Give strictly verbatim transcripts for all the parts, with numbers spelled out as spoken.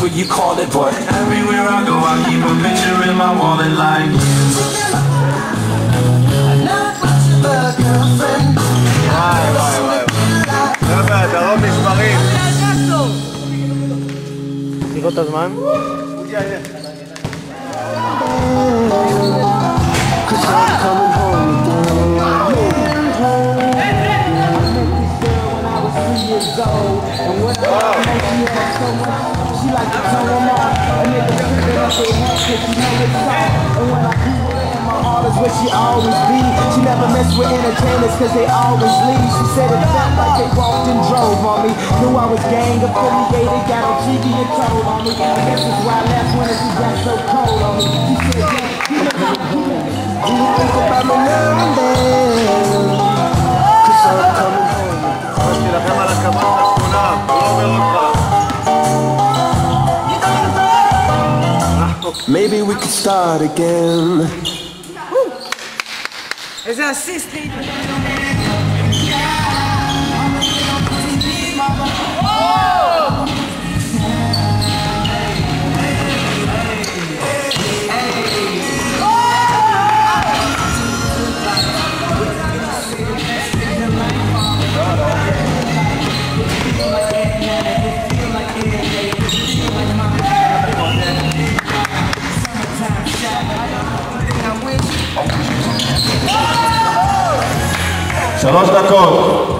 what you call it, but everywhere I go I keep a picture in my wallet like not much of a girlfriend. וואי וואי וואי חבר'ה, הדרום נשמרים. תראו את הזמן? She like to turn them on. A nigga think that I say heck, cause she know it's all. And when I keep her in my heart is where she always be. She never mess with entertainers cause they always leave. She said it felt like they walked and drove on me. Knew I was gang affiliated, got on cheeky and told on me. I guess that's why last winter she got so cold on me. She said, yeah, you think about me now and then, cause I'm coming home. אמרתי לכם על הקמת השכונה, הוא לא אומר אותך. Maybe we could start again. Is that sixteen? שלוש דקות.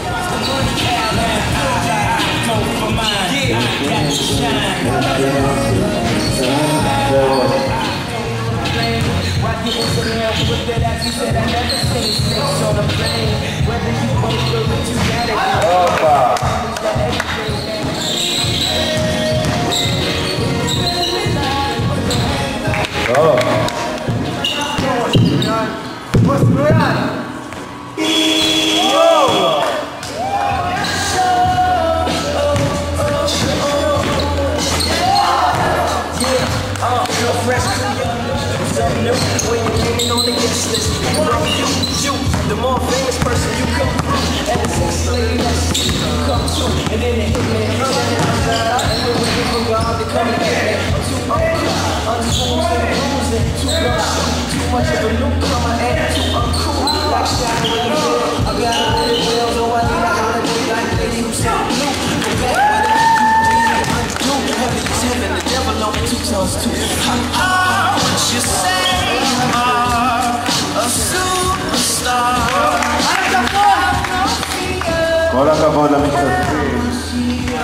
The more famous person you come through, and the sex lady that you come to, and then they hit me, and then we give from God to come and get me. I'm too uncool, untuned and losing, too much, too much of a newcomer, and too uncool. Like shining in the bed, I got a little well, so I need a holiday like lady who said blue. Go back with it, undo, heavy tip, and the devil on two toes too. I want you say you are a superstar. כל הכבוד למשתתפים.